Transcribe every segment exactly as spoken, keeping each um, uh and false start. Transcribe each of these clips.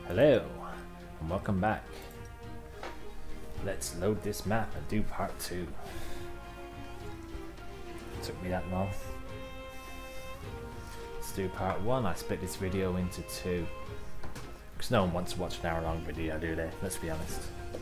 Hello, and welcome back. Let's load this map and do part two. It took me that long. Let's do part one. I split this video into two. Because no one wants to watch an hour long video, do they? Let's be honest.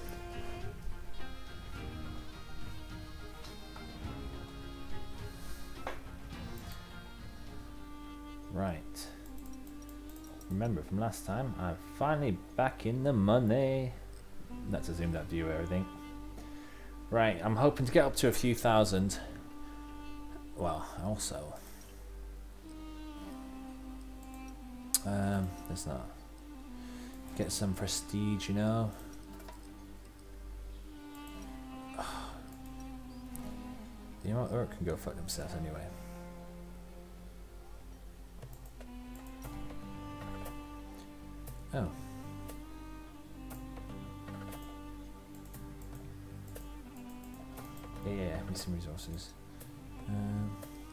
Right. Remember from last time, I'm finally back in the money. That's a zoomed out view of everything. Right, I'm hoping to get up to a few thousand. Well, also. Um, there's not. Get some prestige, you know. You know what, Urk can go fuck themselves anyway. Oh. Yeah, yeah, missing resources. Um.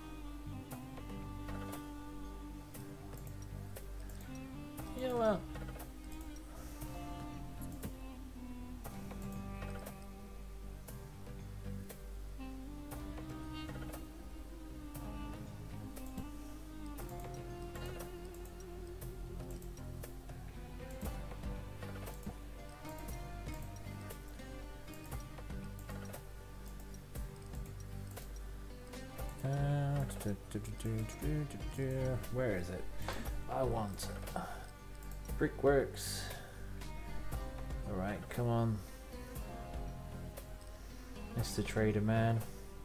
You know what? Where is it? I want brickworks. Alright, come on, Mister Trader Man.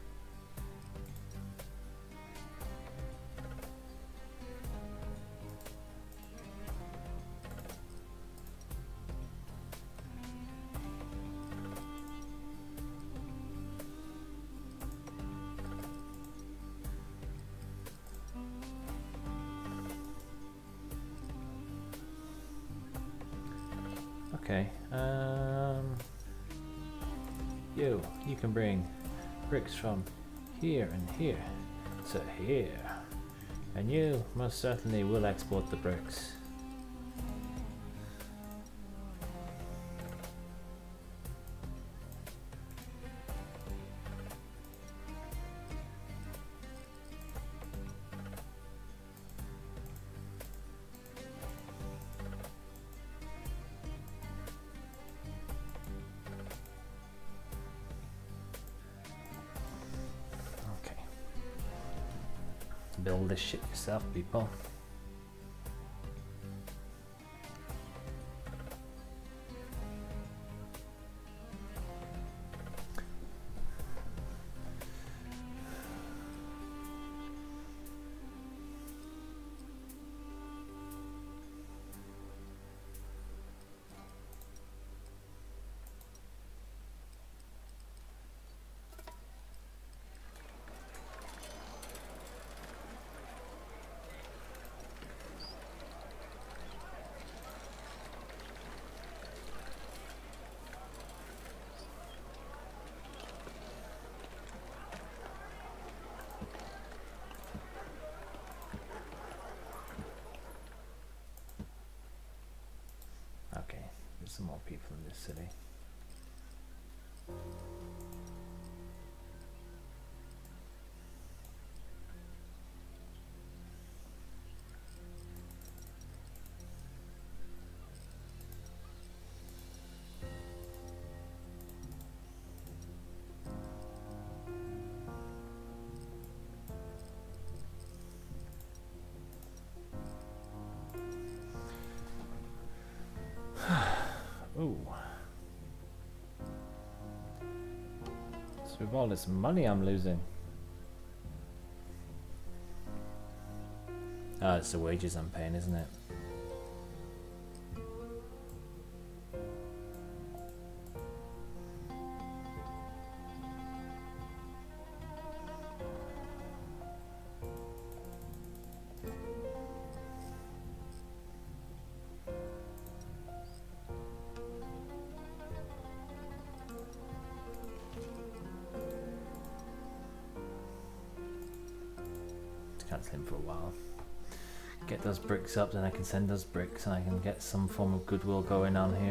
Okay, um, you, you can bring bricks from here and here to here, and you most certainly will export the bricks. Build this shit yourself, people. Some more people in this city. Ooh. So with all this money I'm losing. Ah, it's the wages I'm paying, isn't it? Cancel him for a while. get those bricks up, then I can send those bricks and I can get some form of goodwill going on here.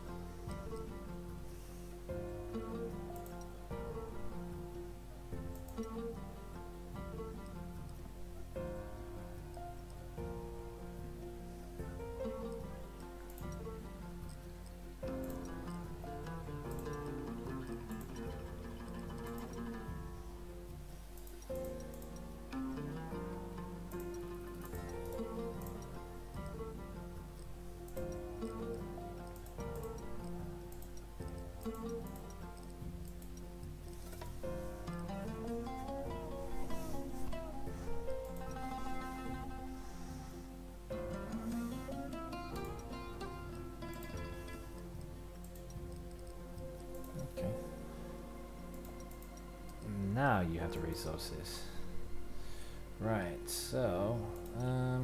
Now you have the resources. Right, so um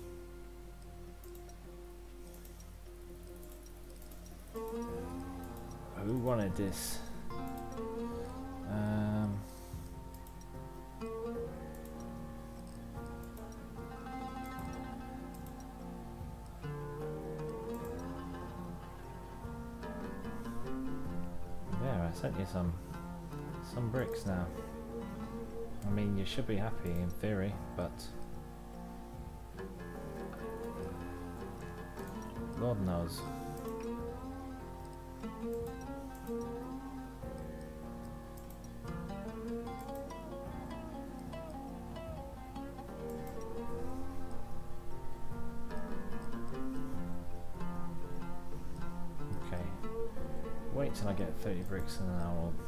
who wanted this? Um Yeah, I sent you some some bricks now. I mean, you should be happy in theory, but Lord knows. Okay, wait till I get thirty bricks and then I will.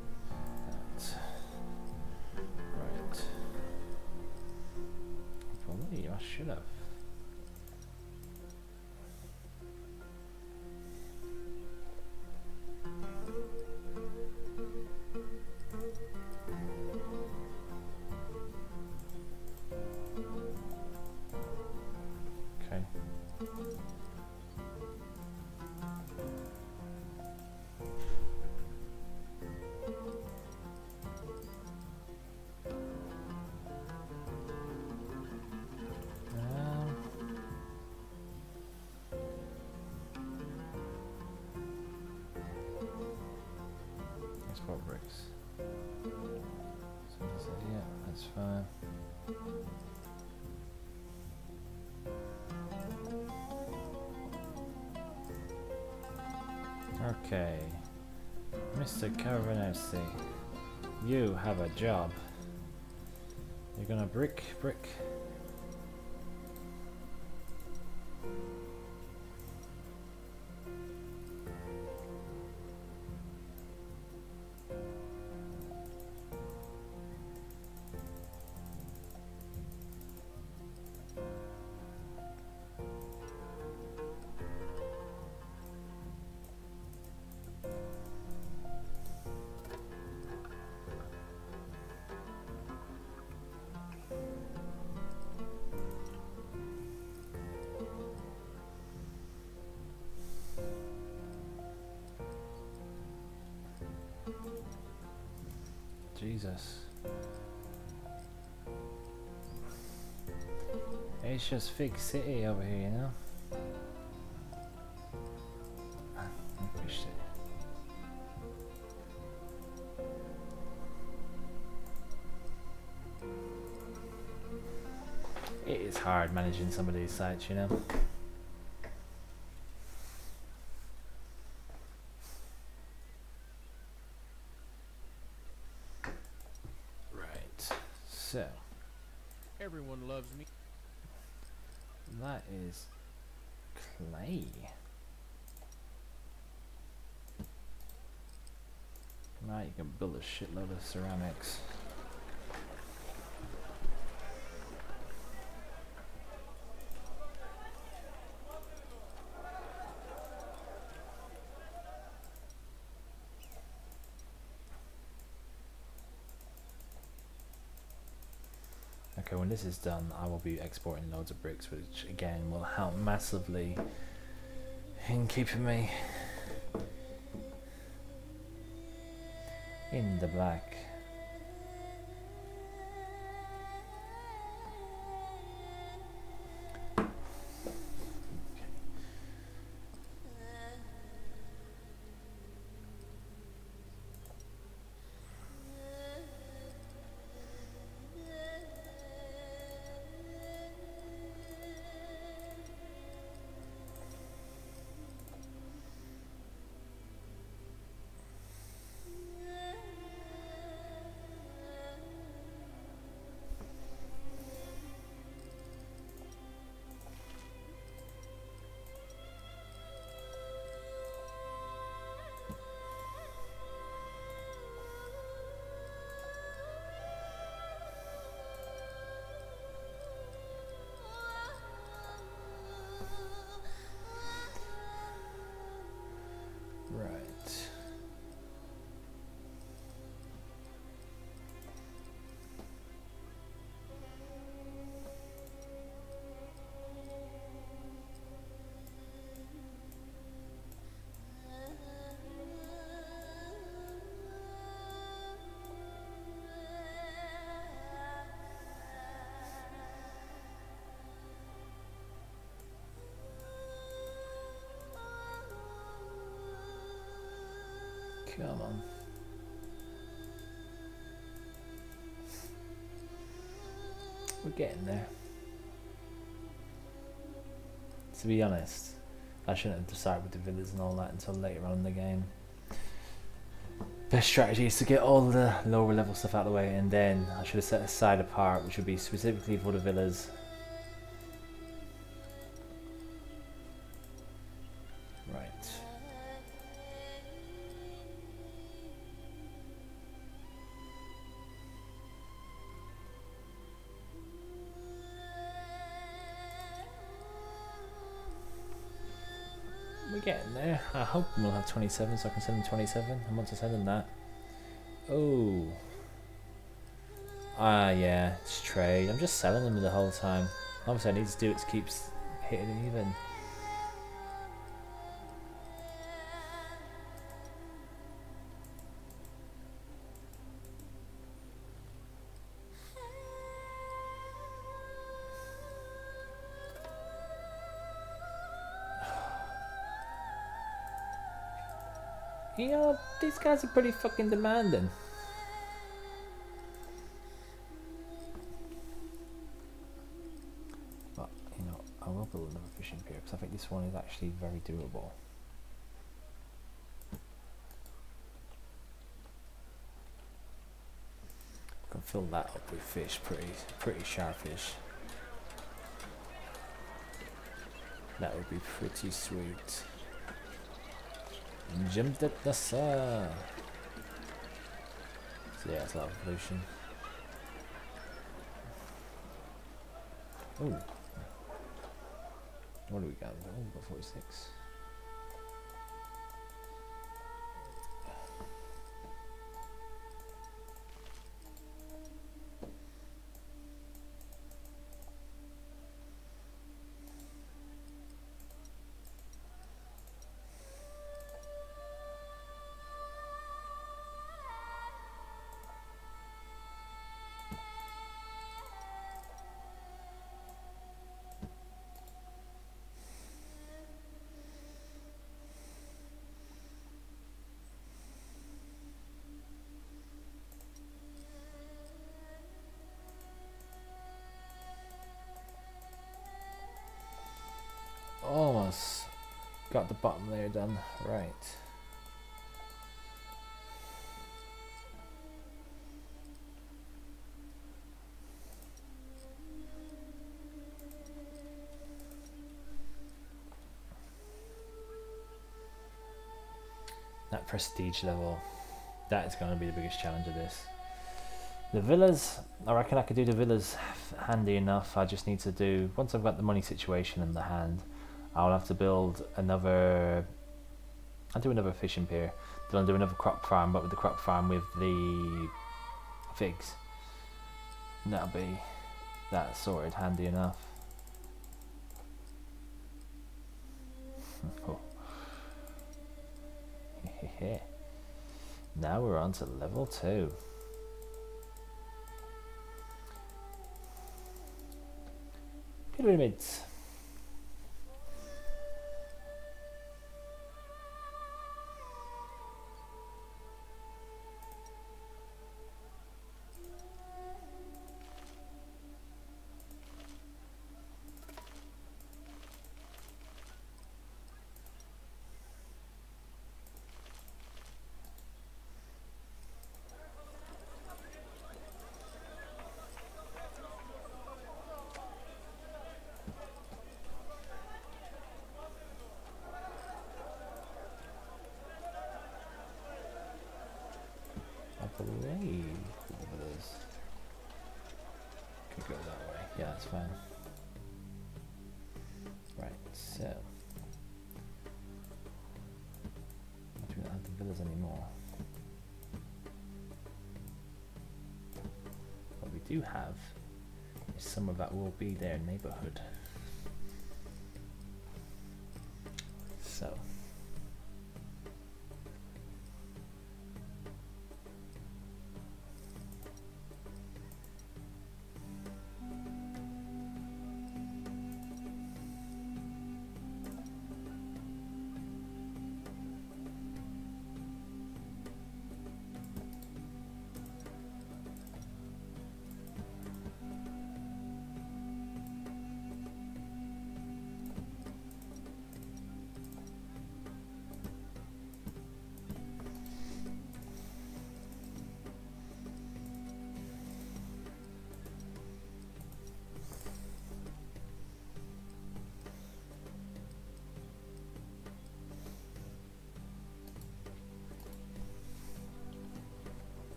I should have. Okay. Four bricks. So I said, yeah, that's fine. Okay, Mister Caravanesi, you have a job. You're gonna brick, brick. Jesus. It's just Fig City over here, you know? I wish it. It is hard managing some of these sites, you know? So, everyone loves me. That is clay. Now you can build a shitload of ceramics. Okay, when this is done, I will be exporting loads of bricks, which again will help massively in keeping me in the black. Come on. We're getting there. To be honest, I shouldn't have decided with the villas and all that until later on in the game. Best strategy is to get all the lower level stuff out of the way, and then I should have set a side apart, which would be specifically for the villas. Right. We're getting there. I hope we'll have twenty-seven so I can send them twenty-seven. And once I send them that. Oh. Ah, yeah, it's trade. I'm just selling them the whole time. Obviously, I need to do it to keep hitting it even. You know, these guys are pretty fucking demanding. But, you know, I will build another fishing pier because I think this one is actually very doable. I can fill that up with fish, pretty, pretty sharp fish. That would be pretty sweet. Jemdet, Nasr. So yeah, it's a lot of evolution. Oh, what do we got? Oh, we got forty-six. Almost got the bottom layer done. Right. That prestige level, that is going to be the biggest challenge of this. The villas, I reckon I could do the villas handy enough. I just need to do, once I've got the money situation in the hand, I'll have to build another, I'll do another fishing pier, then I'll do another crop farm, but with the crop farm with the figs. And that'll be that sorted handy enough. Oh. Now we're on to level two. Pyramids. I believe it is. Could go that way. Yeah, that's fine. Right, so I do not have the villas anymore. What we do have is some of that will be their neighborhood. So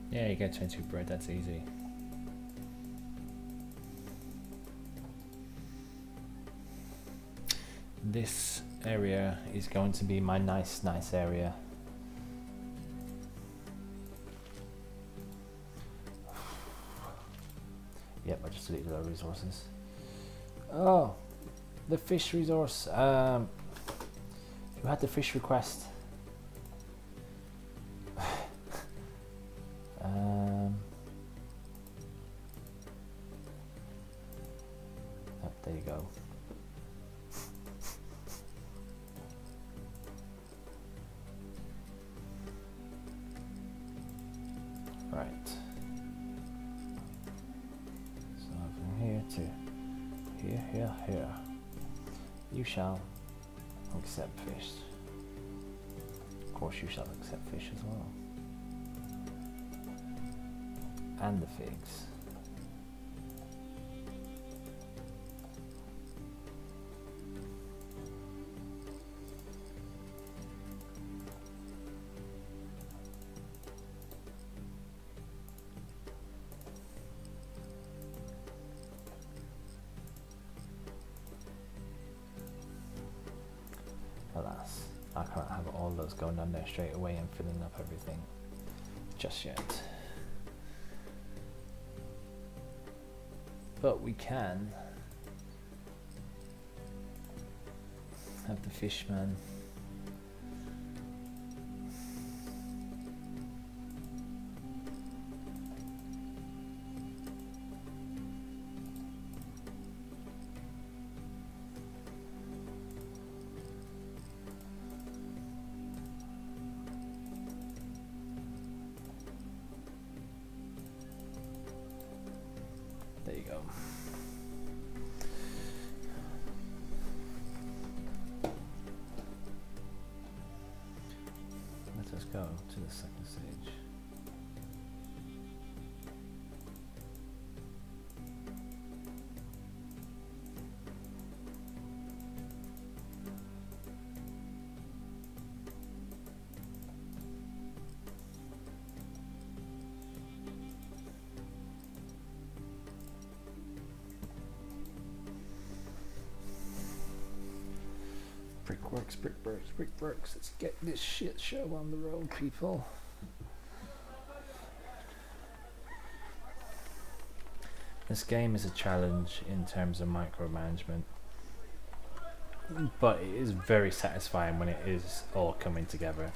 Yeah, you get twenty-two bread, that's easy. This area is going to be my nice, nice area. Yep, I just deleted our resources. Oh, the fish resource. Um, who had the fish request? um, oh, there you go. Right. So from here to here, here, here. You shall accept fish. Of course you shall accept fish as well. And the figs. Alas, I can't have all those going down there straight away and filling up everything just yet. But we can have the fishman. There you go. Let us go to the second stage. Brickworks, brickworks, brickworks. Let's get this shit show on the road, people. This game is a challenge in terms of micromanagement, but it is very satisfying when it is all coming together.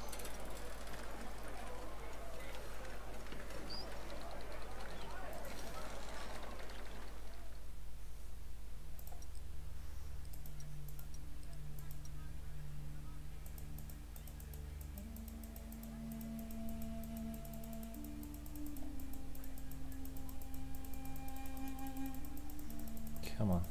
Come on.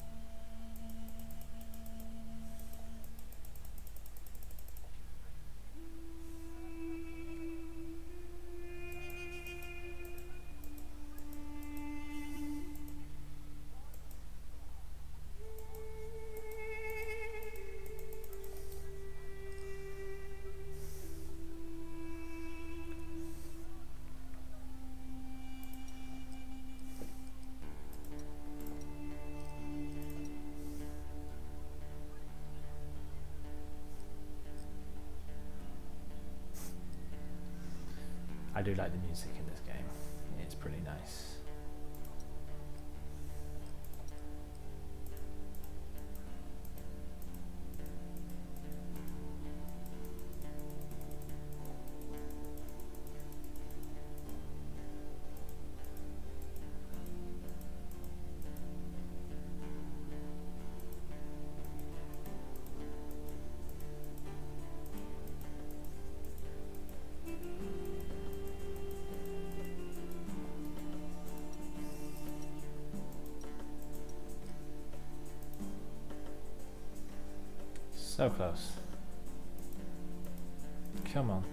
I do like the music in this game. It's pretty nice. So close. Come on.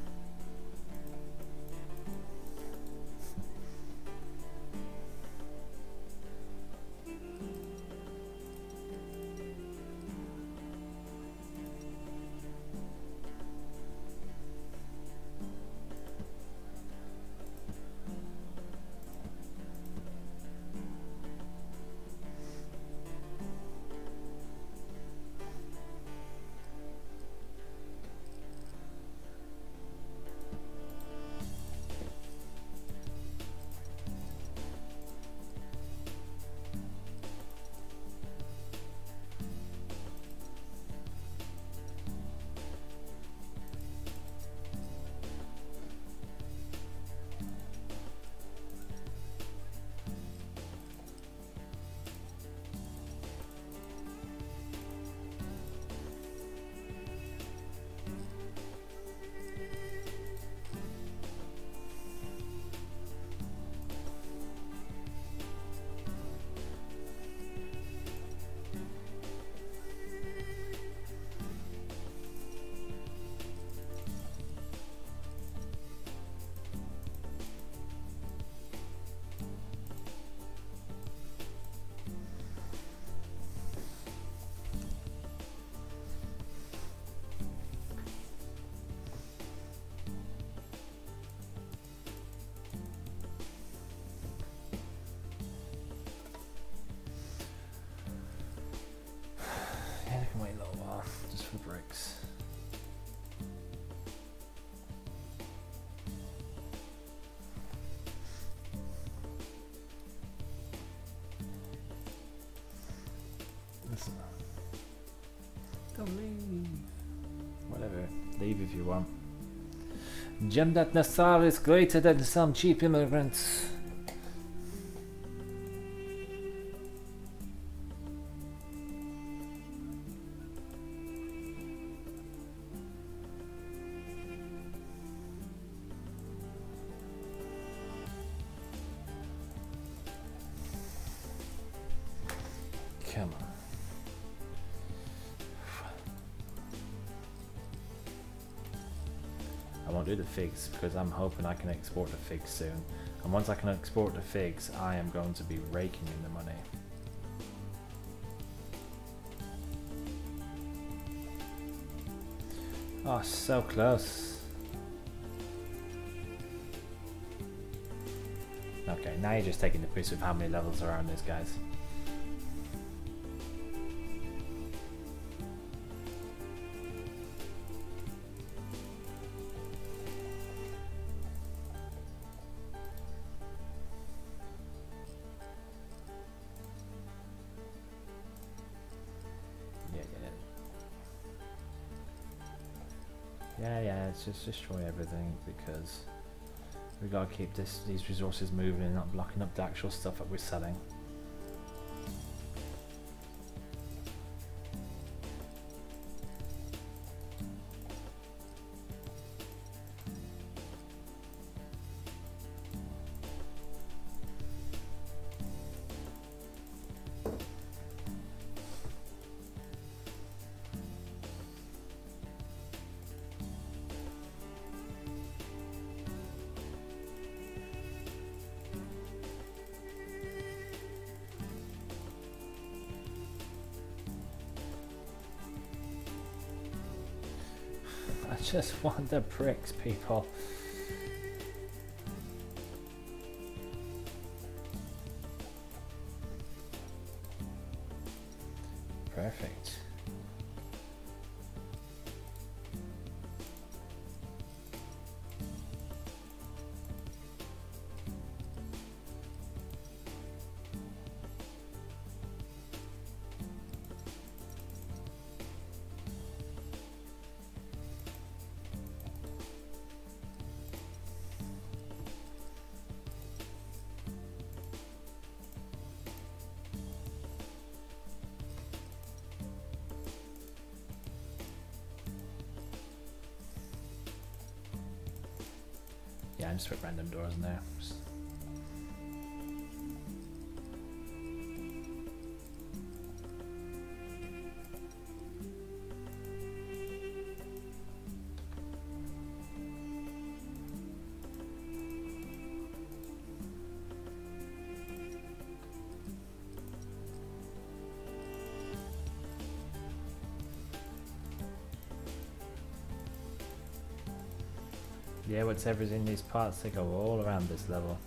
for bricks. Listen. Don't leave. Whatever. Leave if you want. Jemdet Nasr is greater than some cheap immigrants. Come on. I won't do the figs because I'm hoping I can export the figs soon. And once I can export the figs, I am going to be raking in the money. Oh, so close. Okay, now you're just taking the piss with how many levels are on this, guys. Yeah, yeah, let's just destroy everything because we gotta keep this these resources moving and not blocking up the actual stuff that we're selling. I just want the bricks, people. Perfect. Yeah, I just put random doors in there. Just yeah, whatever's in these parts, they go all around this level.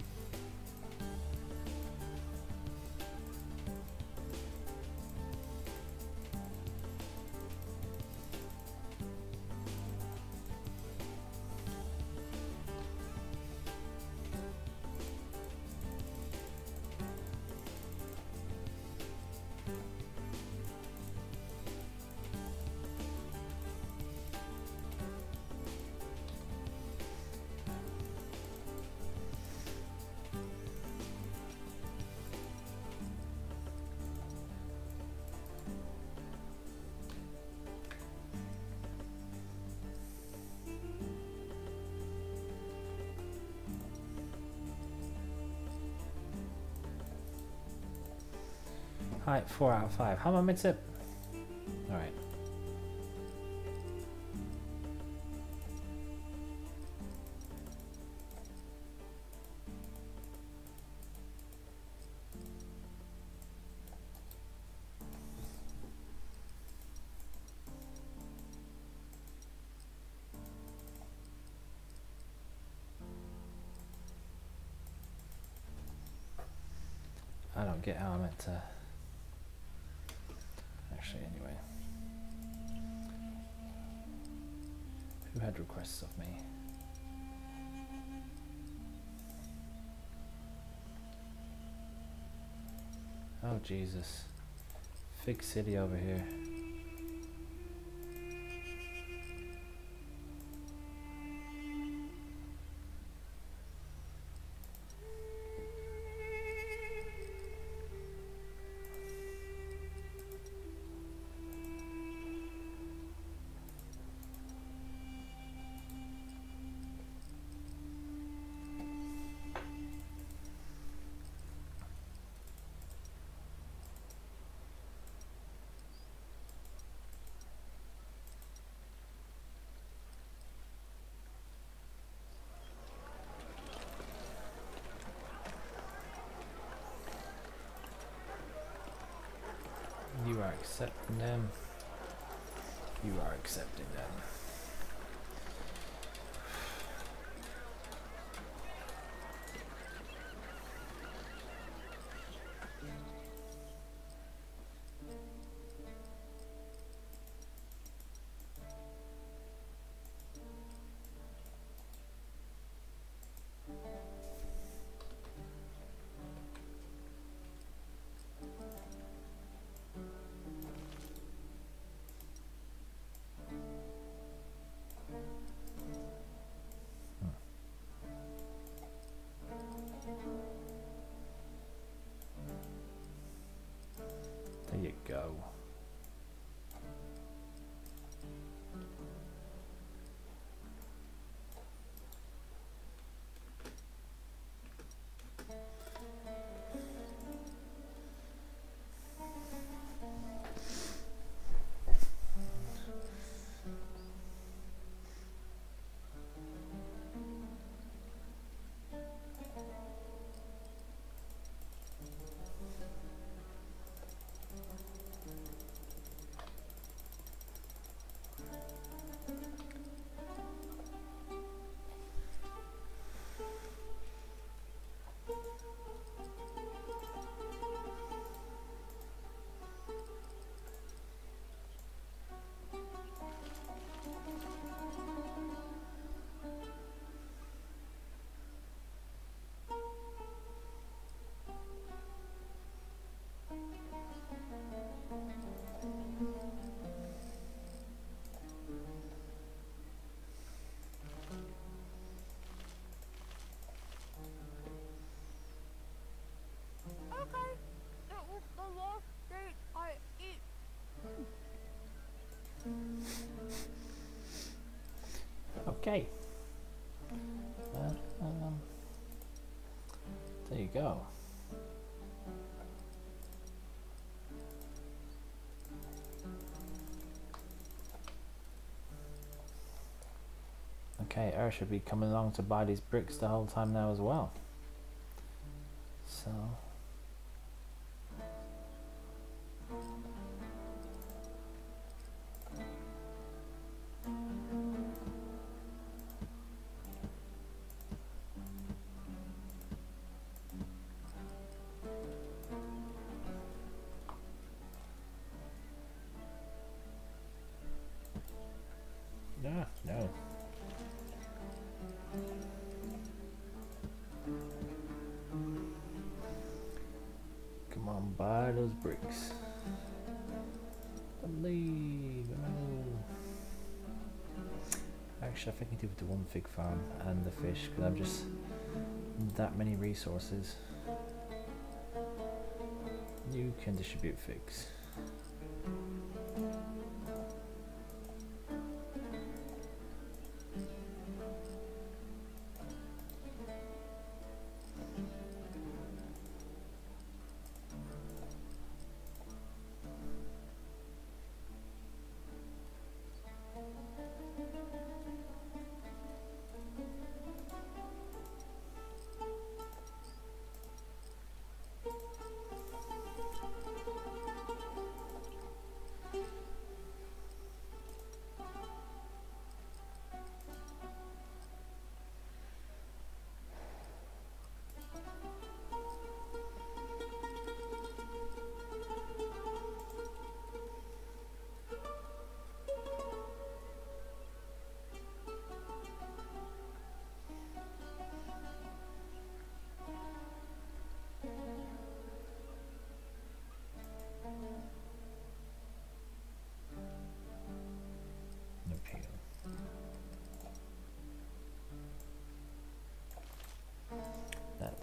Alright, four out of five. How am I meant to? Alright. I don't get how I'm meant to. Actually, anyway. Who had requests of me? Oh Jesus. Fig City over here. You are accepting them. You are accepting them. There you go. Okay. Uh, um, there you go. Okay, Earth should be coming along to buy these bricks the whole time now as well. So... Ah, no. Come on, buy those bricks. Believe. No. Actually, I think I do with the one fig farm and the fish because I've just that many resources. You can distribute figs.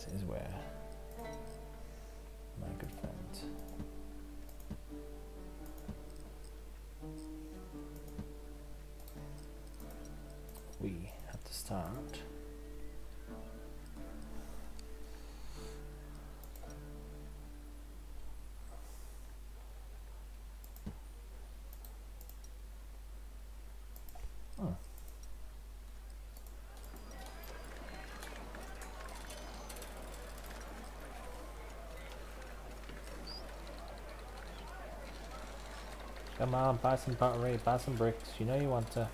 is where? My good friend. We have to start. Oh. Come on, buy some pottery, buy some bricks. You know you want to.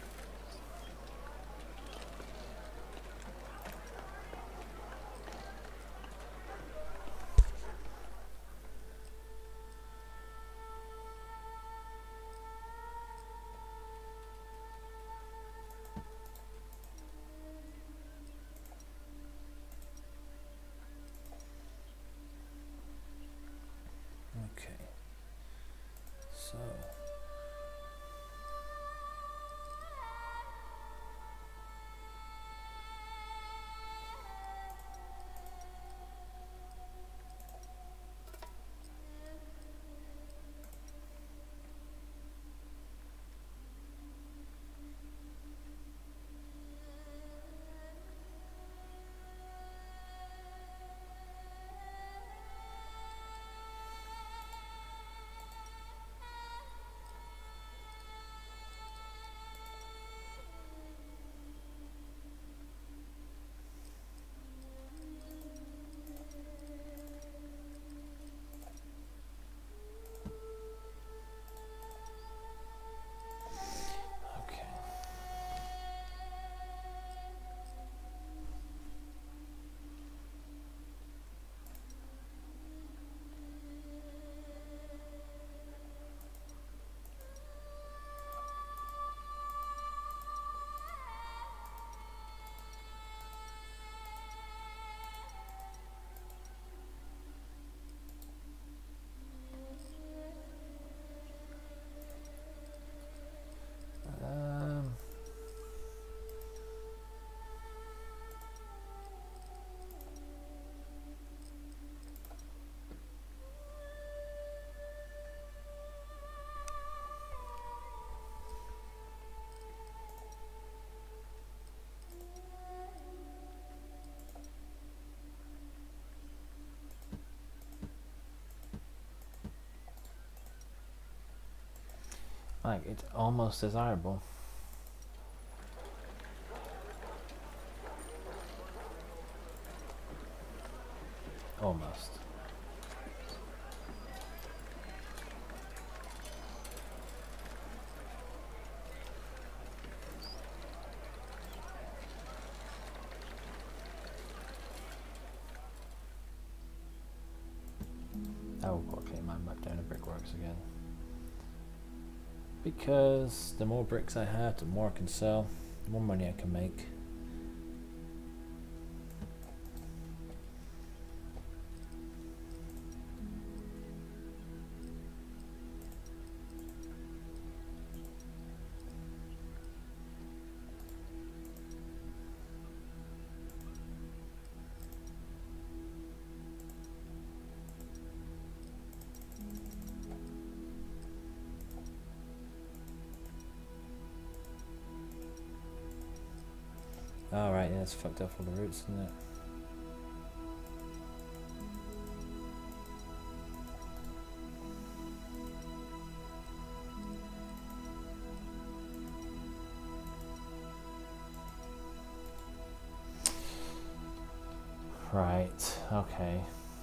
Okay. So. Um, like it's almost desirable. Almost. I will go clean my map down to brickworks again. Because the more bricks I have, the more I can sell, the more money I can make. Alright, yeah, it's fucked up all the routes, isn't it? Right, okay.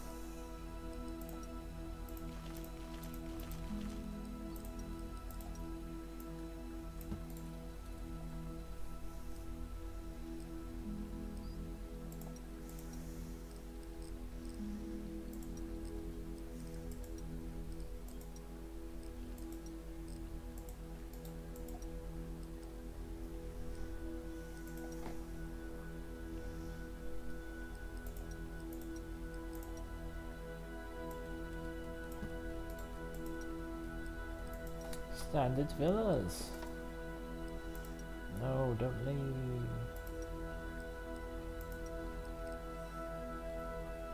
Standard villas. No, don't leave.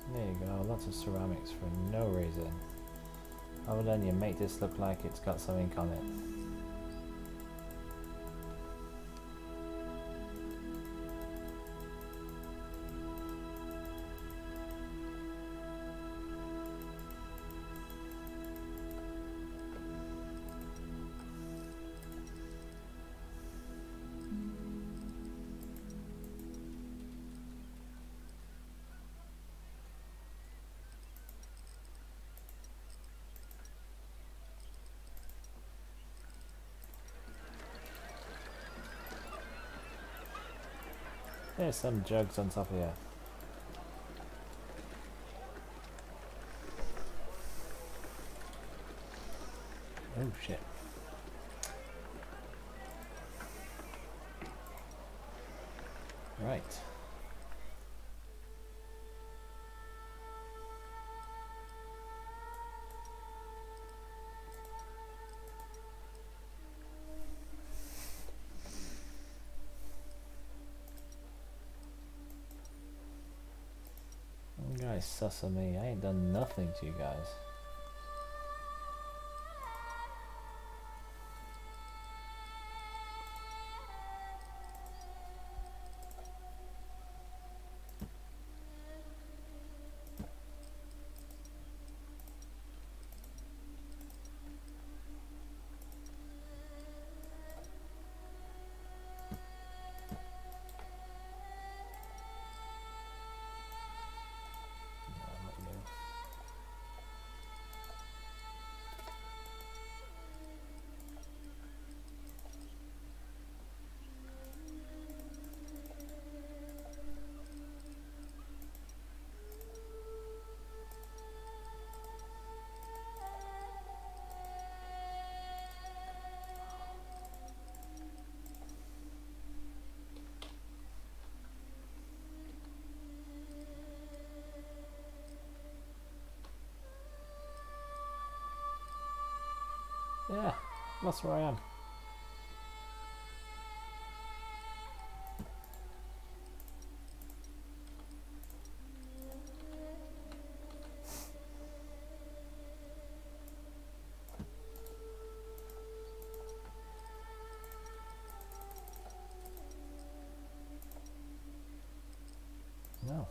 There you go, lots of ceramics for no reason. Other than you make this look like it's got something on it. There's some jugs on top here. Oh shit. Right. You guys sus of me. I ain't done nothing to you guys. Yeah, that's where I am. No.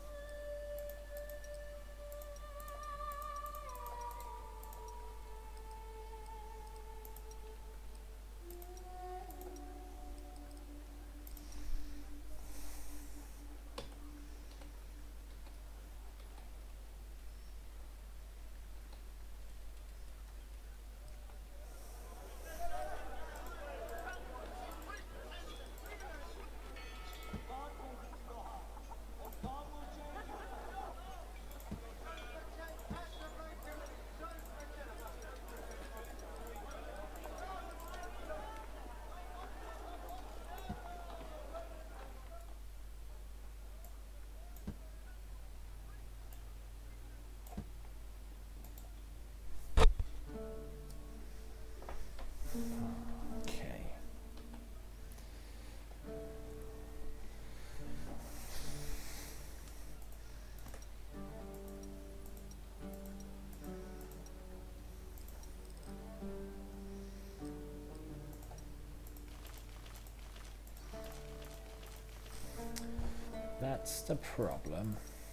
Okay. That's the problem.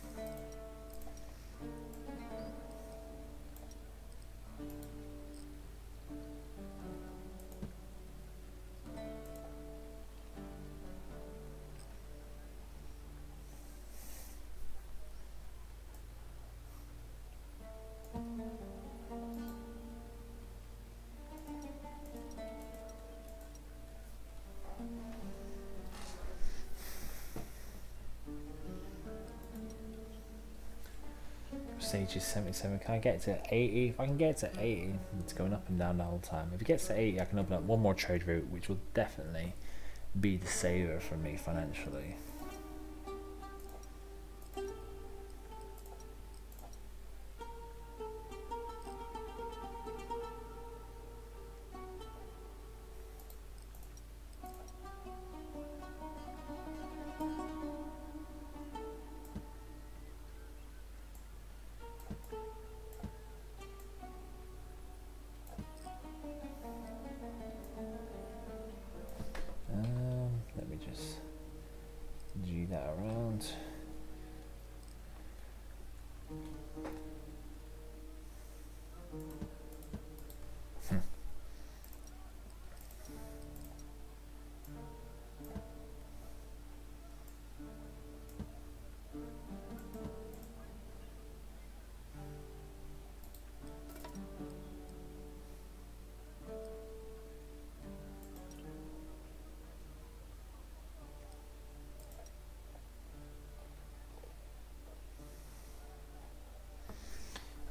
Stage is seventy-seven. Can I get to eighty? If I can get to eighty, it's going up and down the whole time. If it gets to eighty, I can open up one more trade route, which will definitely be the saver for me financially.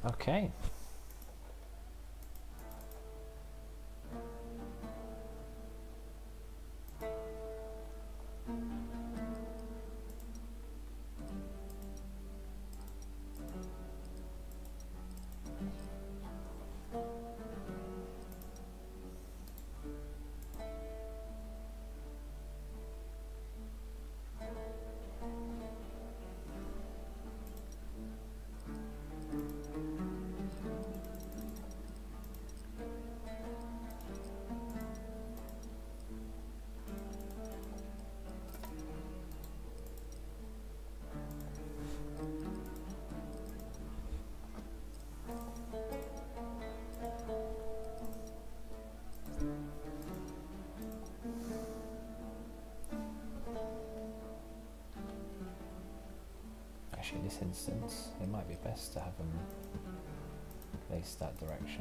Okay. Actually, in this instance, it might be best to have them face that direction.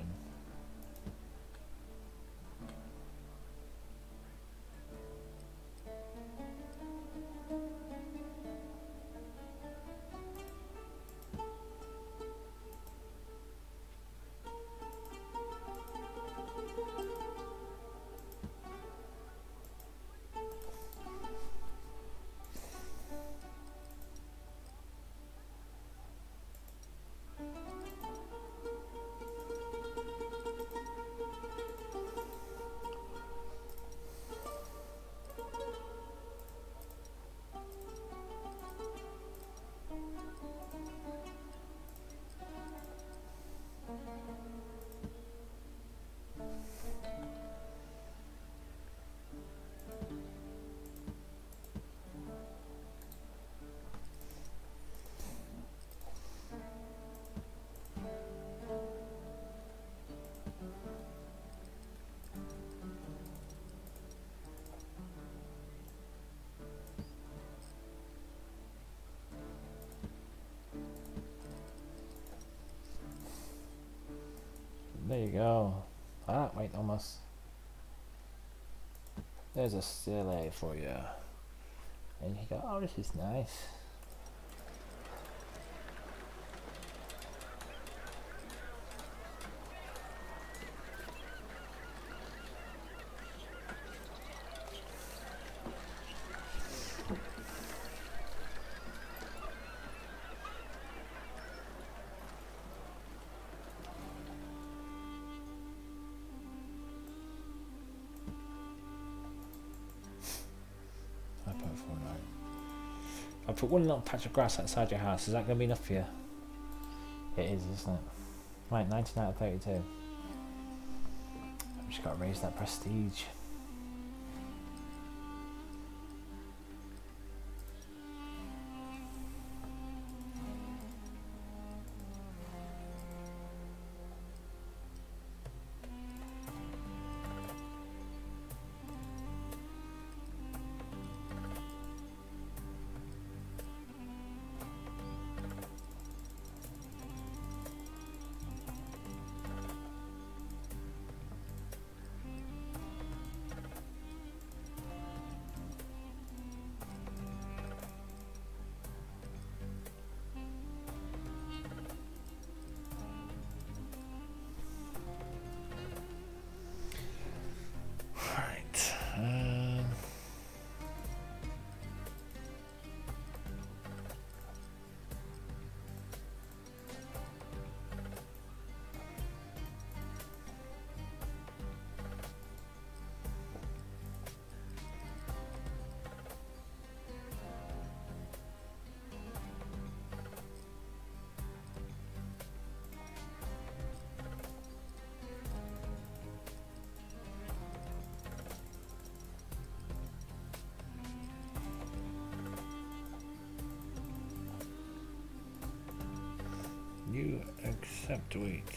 There you go. Ah, wait, almost. There's a still A for you. And you go, oh, this is nice. I put one little patch of grass outside your house. Is that going to be enough for you? It is, isn't it? Right, nineteen out of thirty-two. I've just got to raise that prestige. You accept weight.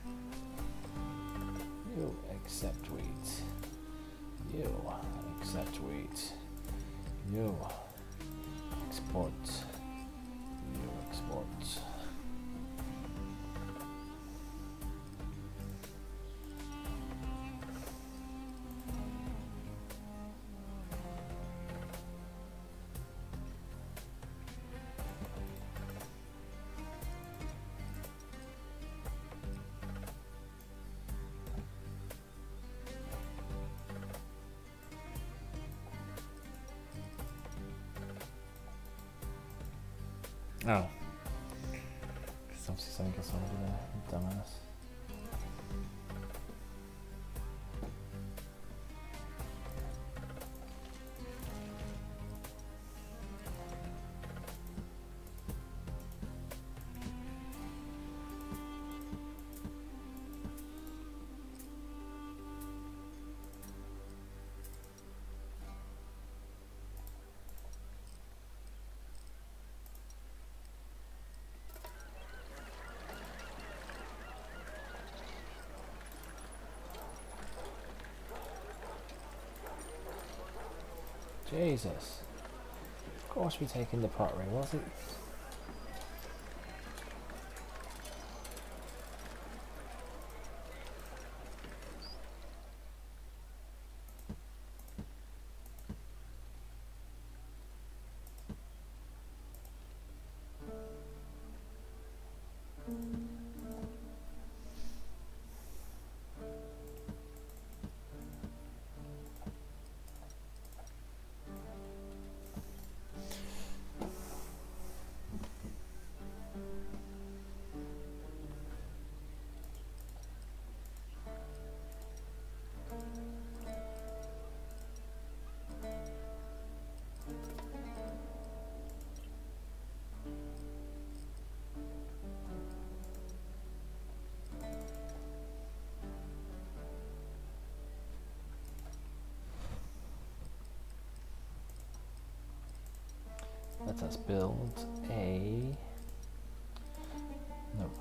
You accept weight. You accept weight. You export. You export. Oh. Because obviously something else already there. Dumbass. Jesus. Of course we're taking the pottery, was it? Let us build a... No.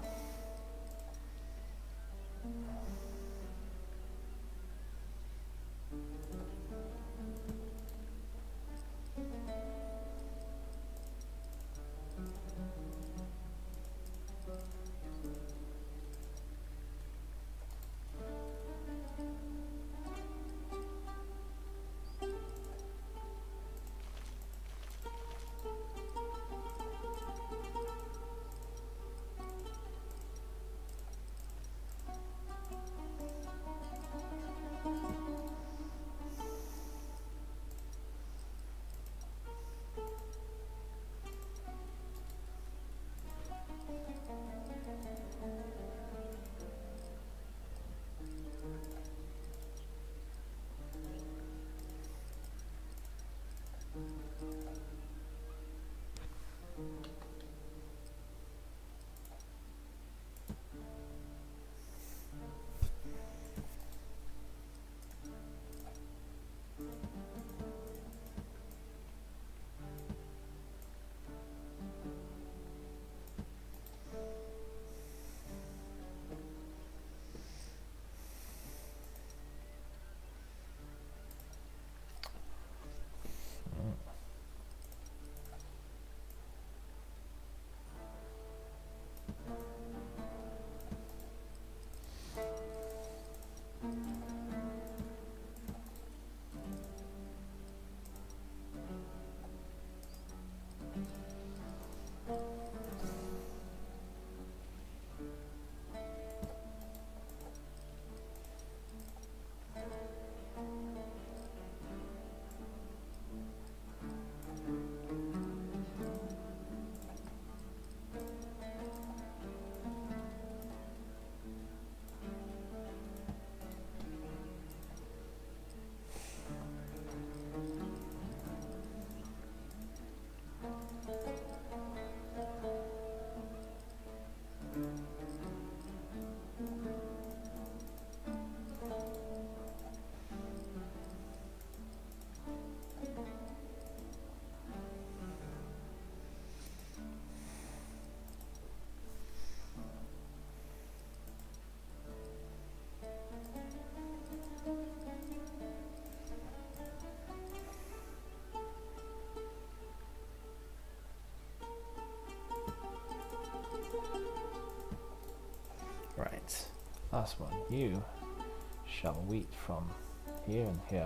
Right, last one. You shall wheat from here and here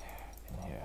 and here.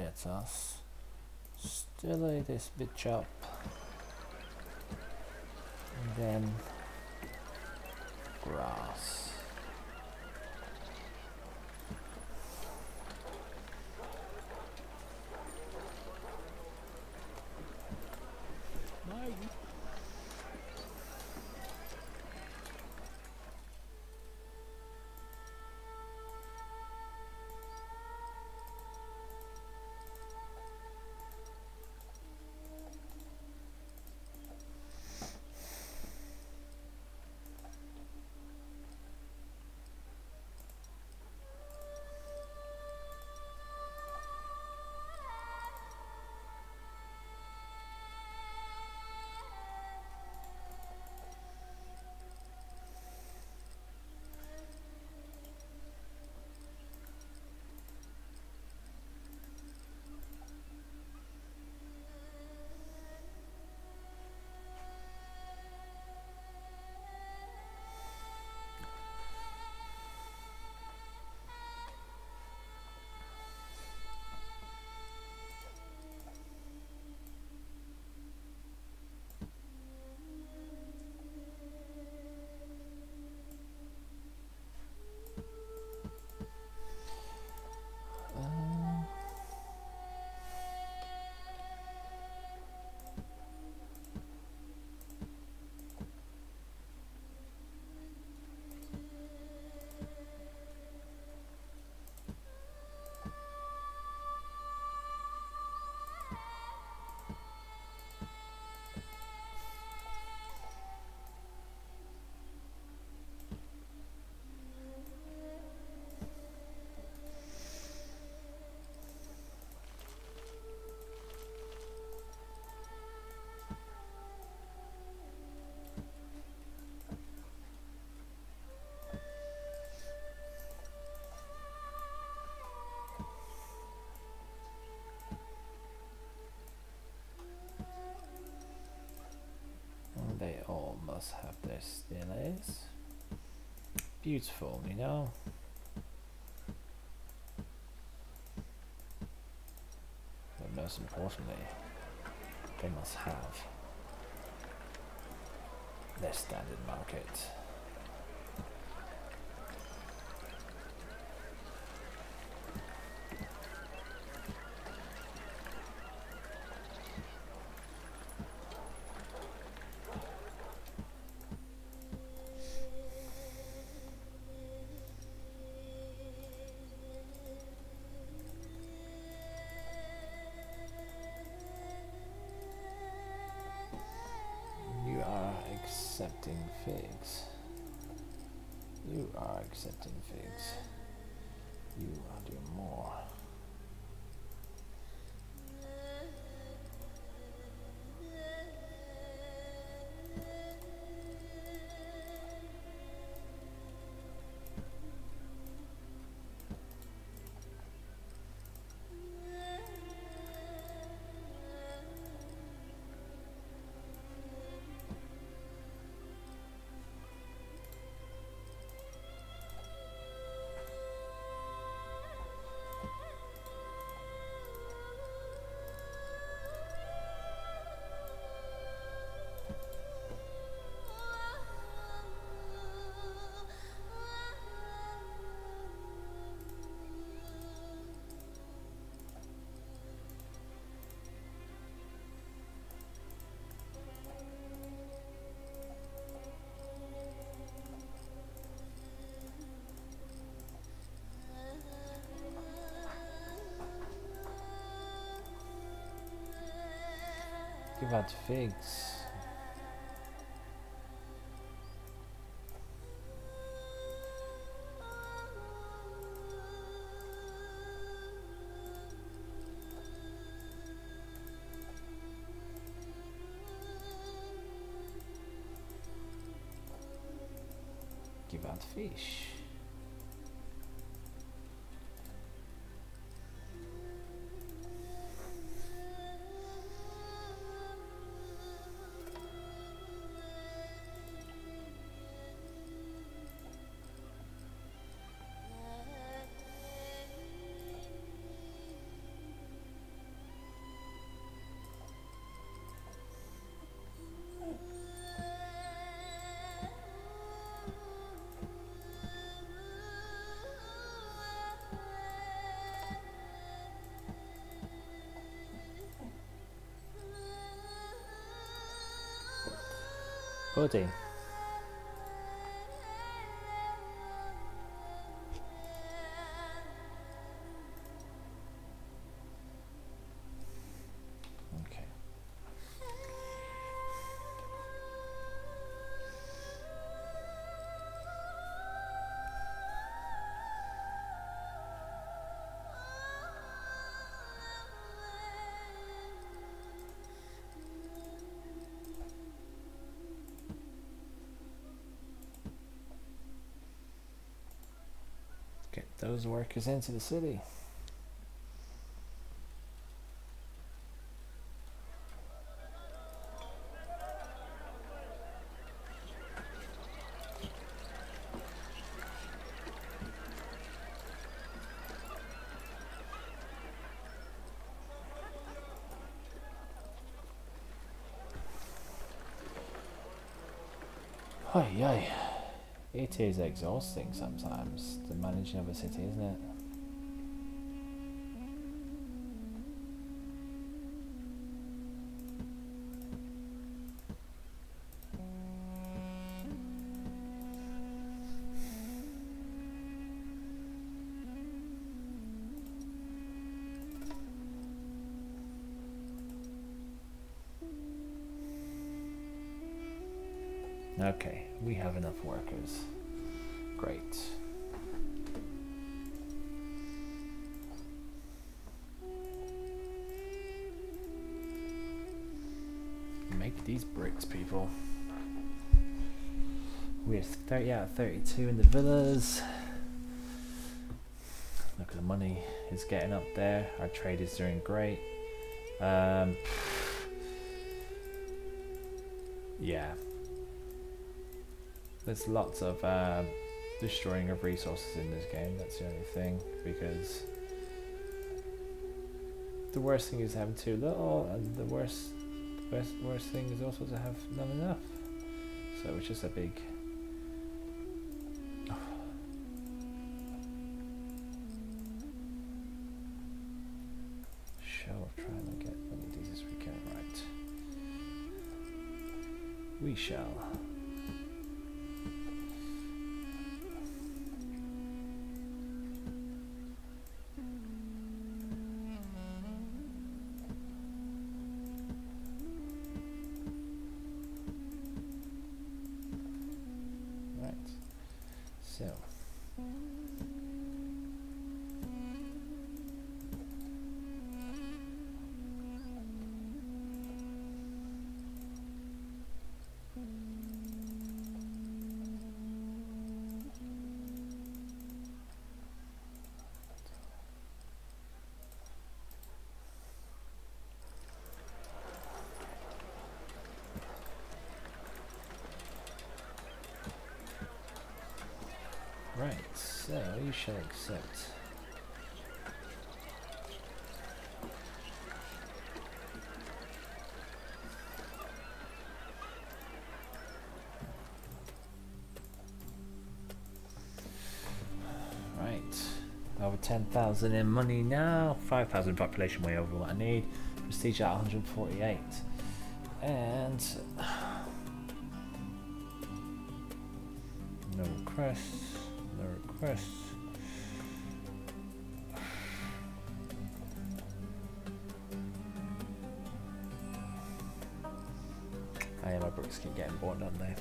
Let us stilly this bitch up. And then grass. My They all must have their steles. Beautiful, you know. But most importantly, they must have their standard market. Accepting figs. You are accepting figs. You are doing more. Give out figs. Give out fish. Buddy. Okay. Get those workers into the city. Ay, ay. It is exhausting sometimes, the managing of a city, isn't it? Okay, we have enough workers. Great. Make these bricks, people. We're thirty out of thirty-two in the villas. Look at the money is getting up there. Our trade is doing great. Um, yeah. There's lots of uh, destroying of resources in this game, that's the only thing, because the worst thing is having too little, and the worst, worst, worst thing is also to have not enough. So it's just a big... show of trying to get many of these as we can, right. We shall. So, right, so you shall accept. Right, over ten thousand in money now, five thousand population, way over what I need. Prestige at one hundred forty-eight. And no requests. No requests. I am, my bricks keep getting bored, don't they?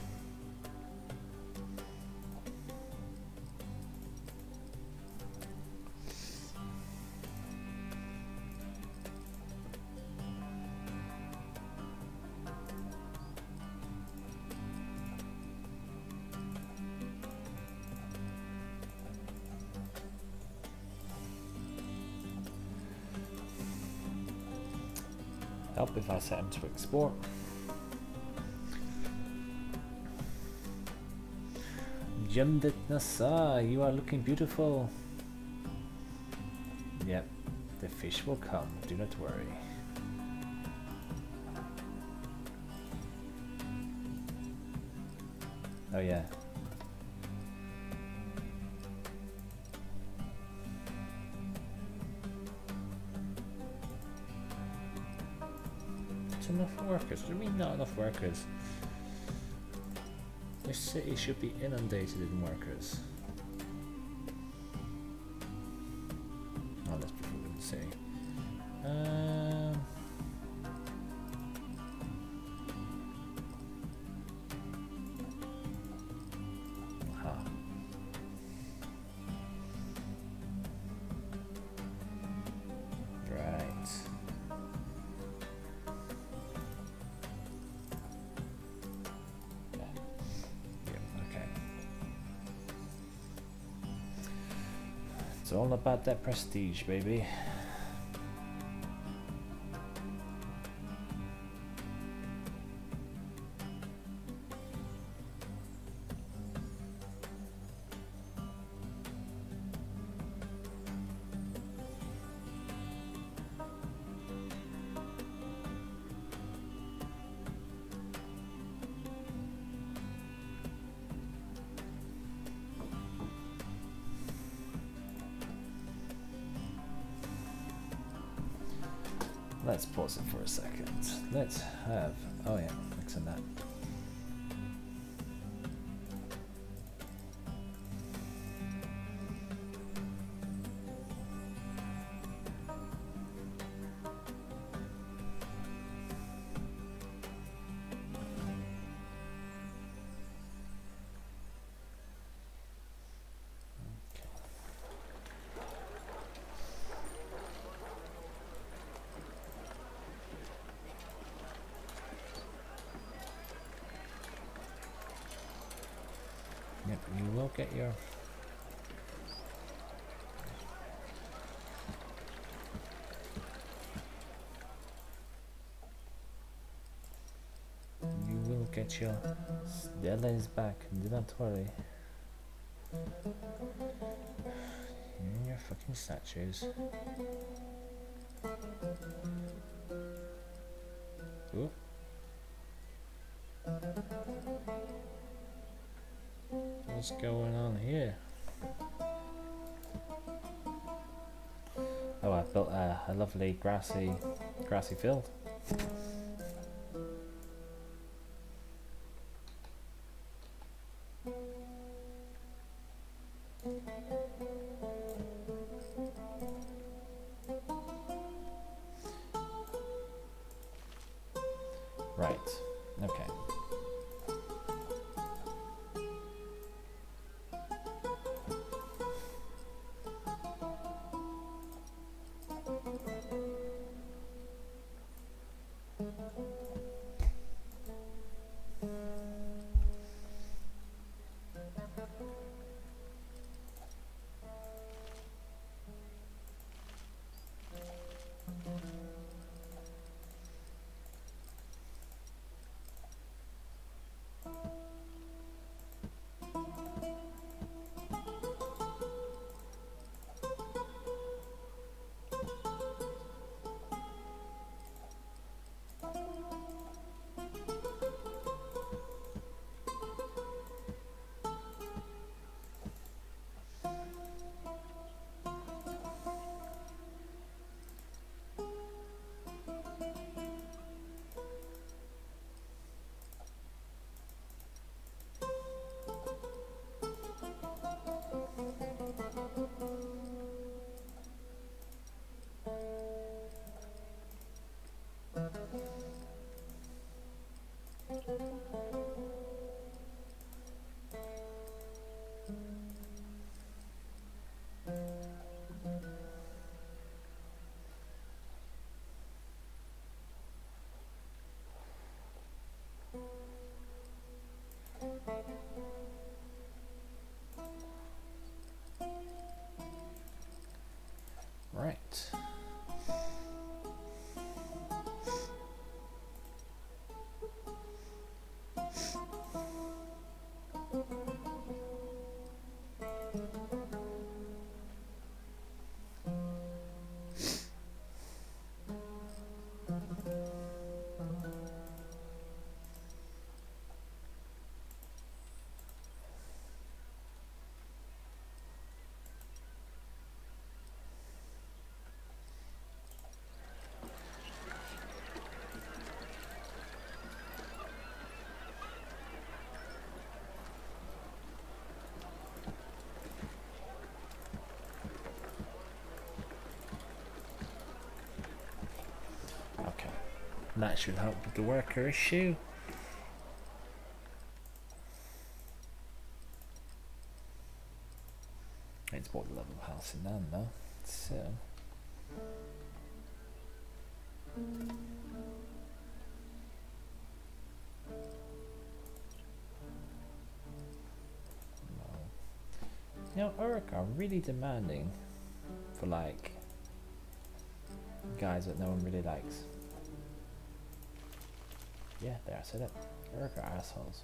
Help if I set him to export. Jemdet Nasr, you are looking beautiful. Yep, the fish will come, do not worry. Oh yeah. Enough workers? What do you mean not enough workers? city should be inundated in workers. Oh, let's put it in the city. Um, aha. Right. It's all about that prestige, baby. Let's pause it for a second. Let's have, oh yeah, mixing that. Yep, you will get your you will get your deadlines back, do not worry. You and your fucking statues. Ooh. What's going on here? Oh, I built a, a lovely grassy, grassy field. Right. Okay. Right. That should help with the worker issue. It's bought the level of house in then though, so. No. You know, Uruk are really demanding for like guys that no one really likes. Yeah, there I said it. Uruk are assholes.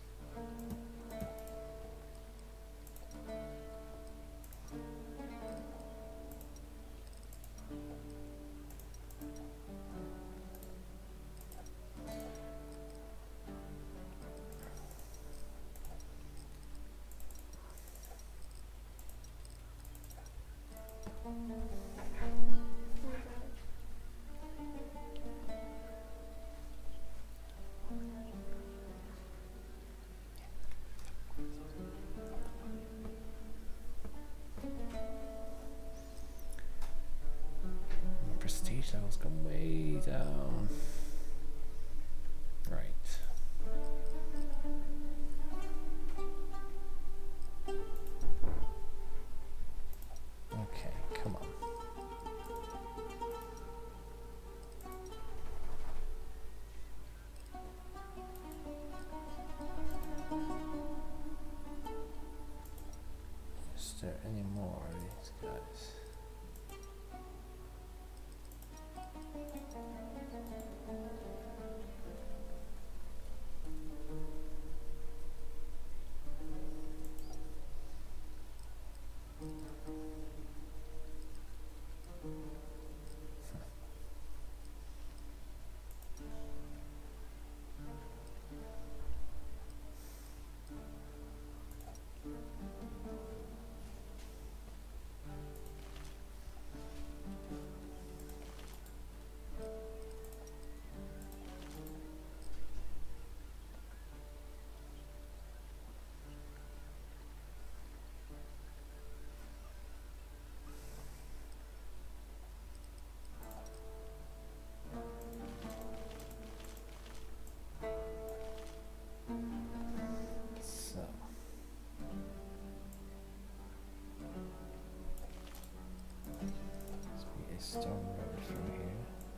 Prestige level's gone way down. Right. Okay, come on. Is there any more of these guys? Stone road through here.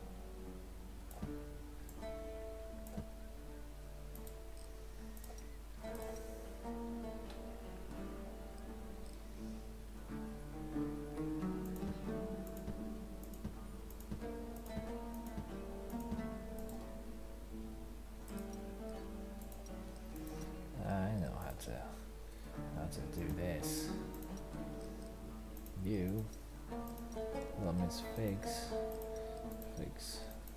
I know how to how to do this. You Well, Miss Figs. Figs.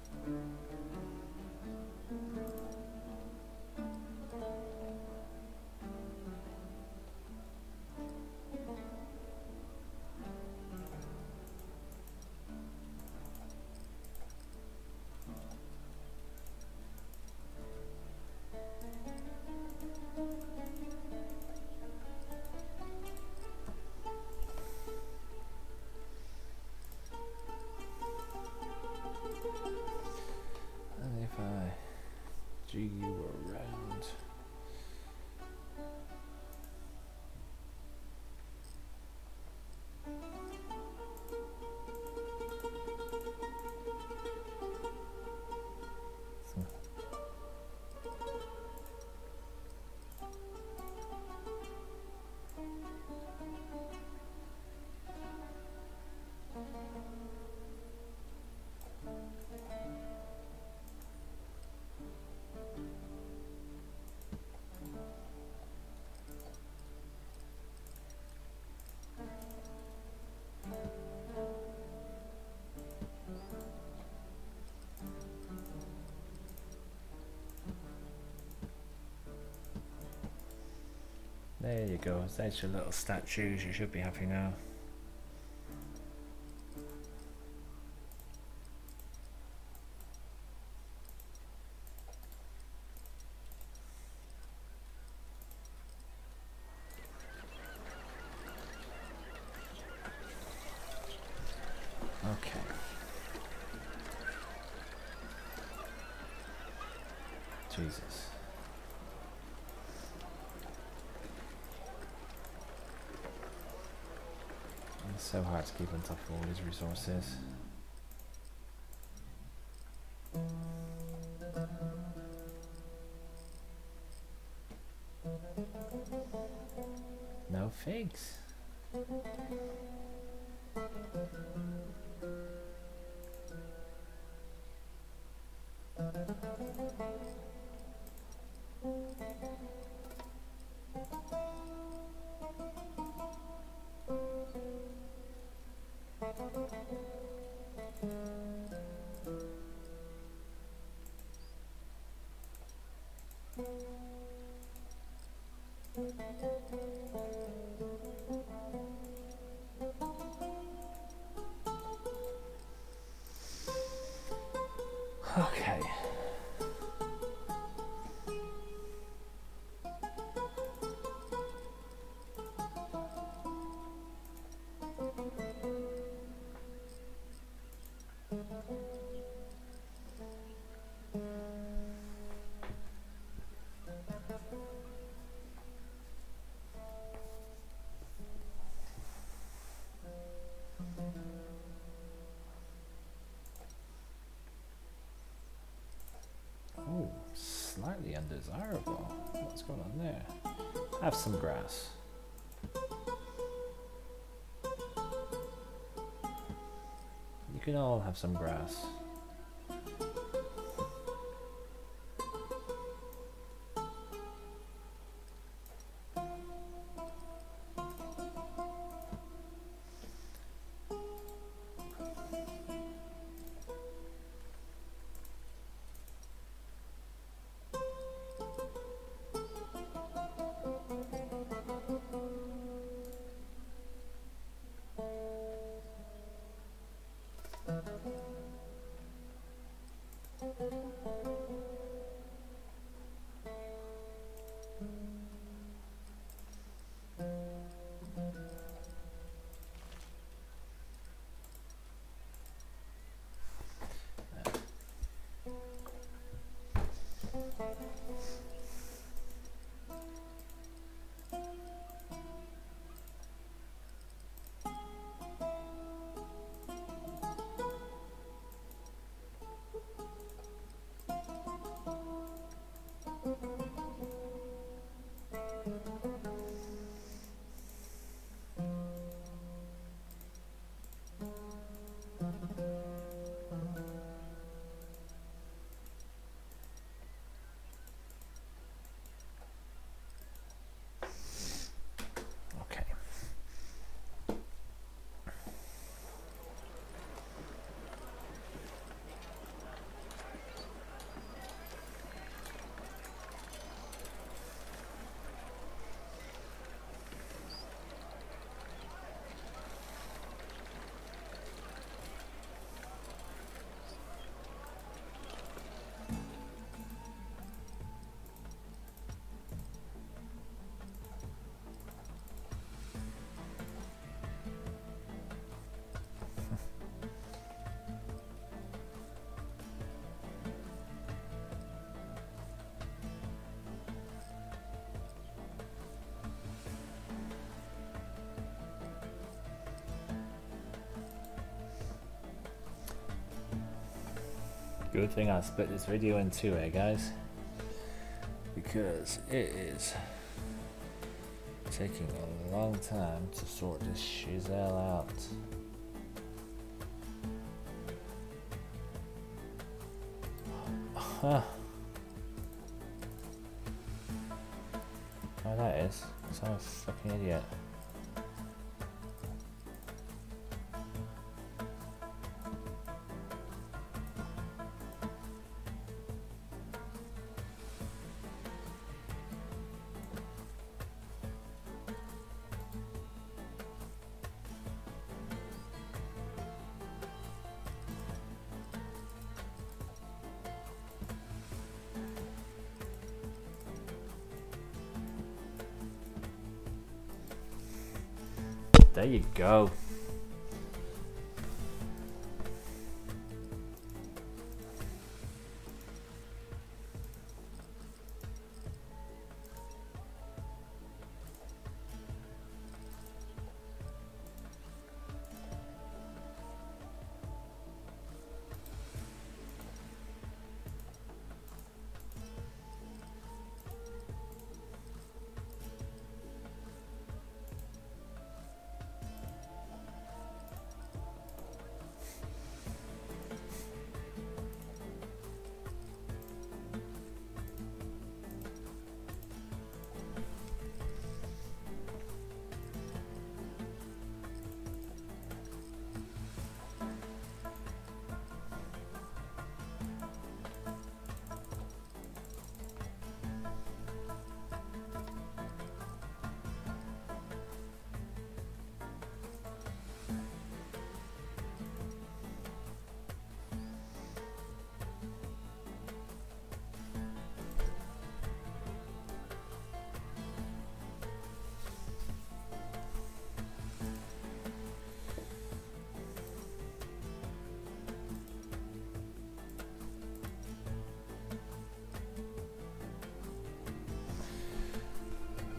You around. There you go, there's your little statues, you should be happy now. Okay. Jesus. It's so hard to keep on top of all these resources. No figs. Okay. Oh, slightly undesirable. What's going on there? Have some grass. You can all have some grass. Good thing I split this video in two, eh guys? Because it is taking a long time to sort this shizzle out. Huh. Oh, that is. I'm a fucking idiot. There you go.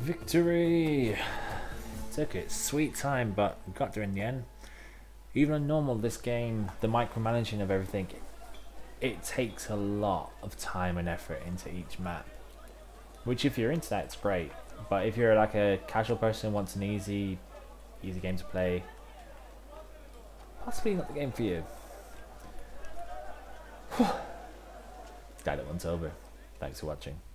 Victory! Took its sweet time, but we got there in the end. Even on normal, this game, the micromanaging of everything, it takes a lot of time and effort into each map. Which if you're into that, it's great. But if you're like a casual person who wants an easy, easy game to play, possibly not the game for you. Glad that one's over. Thanks for watching.